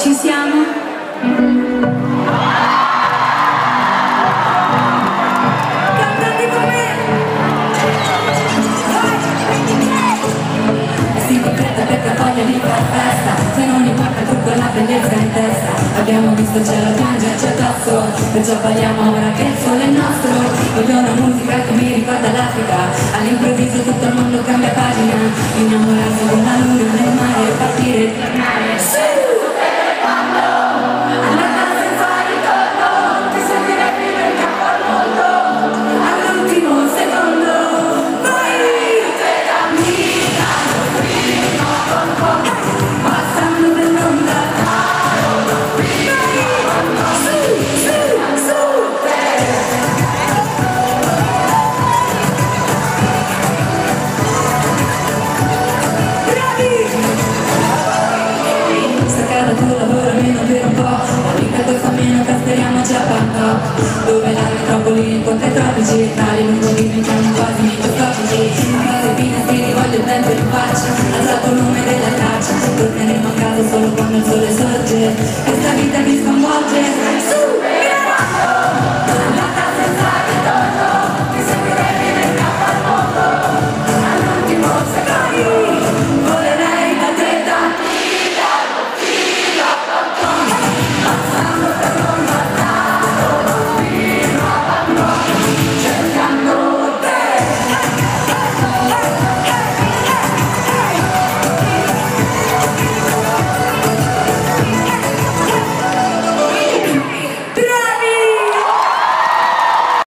Ci siamo? Cantate con me! Si concreta perché voglia di far festa, se non importa tutto la bellezza in testa. Abbiamo visto il cielo piangerci addosso, perciò balliamo ora che il sole è nostro. Voglio una musica che mi ricorda l'Africa, all'improvviso tutto il mondo cambia pagina. Innamorarsi con la luna nel mare e partire e tornare. Sì! Dove la metropoli incontra i tropici, tra le lungo diventano quasi microscopici. A casa fine si rivolge il vento in faccia, alzato il nome della traccia. Torneremo a casa solo quando il sole sorge.